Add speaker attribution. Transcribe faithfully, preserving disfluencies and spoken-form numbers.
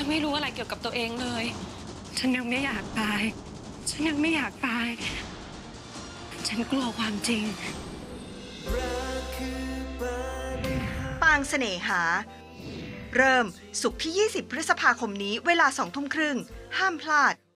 Speaker 1: ไม่รู้อะไรเกี่ยวกับตัวเองเลยฉันยังไม่อยากตายฉันยังไม่อยากตายฉันกลัวความจริง
Speaker 2: ปางเสน่หาเริ่มศุกร์ที่ยี่สิบพฤษภาคมนี้เวลาสองทุ่มครึ่งห้ามพลาด